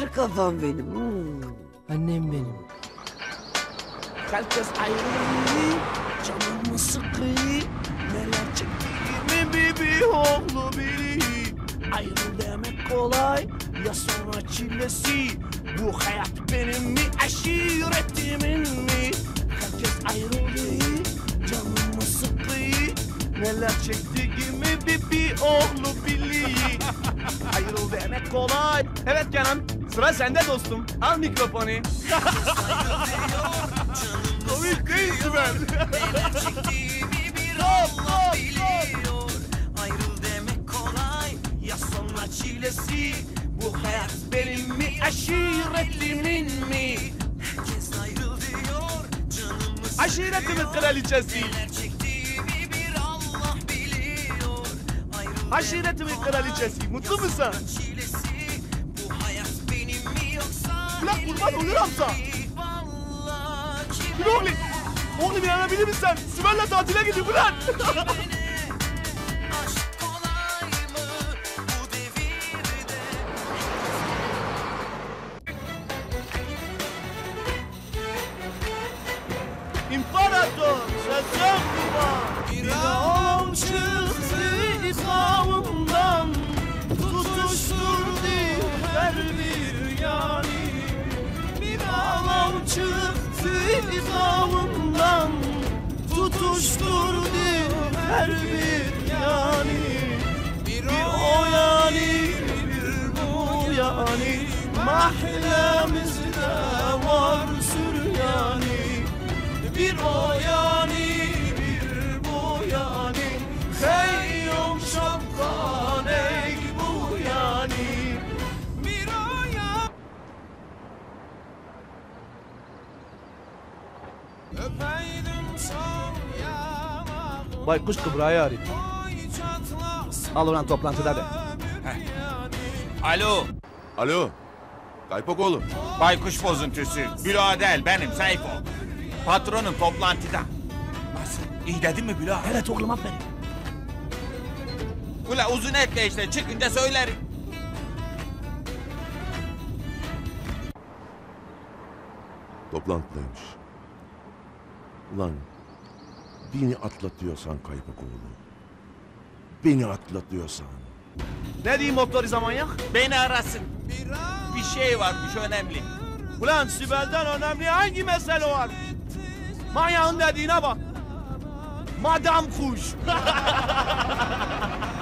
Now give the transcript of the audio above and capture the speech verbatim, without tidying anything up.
güzel kafam benim. Hmm. Annem benim. Herkes ayrılıyor, canımı sıkıyor. Neler çektiğimi bir bir oğlu biliyor. Ayrıl demek kolay, ya sonra çilesi. Bu hayat benim mi, aşiretimin mi? Herkes ayrılıyor, canımı sıkıyor. Neler çektiğimi bir bir oğlu biliyor. Ayrıl demek kolay. Evet Kenan, sıra sende dostum. Al mikrofonu. Komik değilsin ben. Neler çektiğimi bir Allah biliyor. Ayrıl demek kolay, ya sonra çilesi. Bu hayat benim mi, aşiretimin mi? Herkes ayrıl diyor, canımı sıkıyor. Aşiretimin kraliçesi. Neler çektiğimi bir Allah biliyor. Ayrıl Aşiretimin demek kolay, kraliçesi. Mutlu ya musun? sonra çilesi. Bu hayat benim mi yoksa Ulan benim kurban olurum sana. mi? Vallahi Bir oğlum. Oğlum inanabilir misin sen? Sümer'le tatile gidiyor ulan. aşk kolay mı bu devirde? İmparator sesim kurban. Bir ağam çıktı İslam'ımdan, tutuşturdu her bir yani. Bir ağam çıktı İslam'ımdan, tutuşturdu her bir yani. Bir o yani, bir bu yani. Mahallemizde var Süryani. Bir o yani, bir bu yani. Hey yom şapkan ey bu yani. Bir o yani. Öpeydim son yanağımı. Baykuş Kıbra'yı arayayım. Al ulan toplantıda de. Alo, Alo, Kaypakoğlu. baykuş bozuntusu. Birader benim Seyfo. Patronum toplantıda. Nasıl? İyi dedin mi Bülent? Evet oğlum aferin. Ula uzun etme işte, çıkınca söylerim. Toplantıdaymış. Ulan beni atlatıyorsan Kaypakoğlu. Beni atlatıyorsan. Ne diyeyim motorize manyak? Beni arasın. Bir şey varmış önemli. Ulan Sibel'den önemli hangi mesele var? Manyağın dediğine bak. Madam kuş.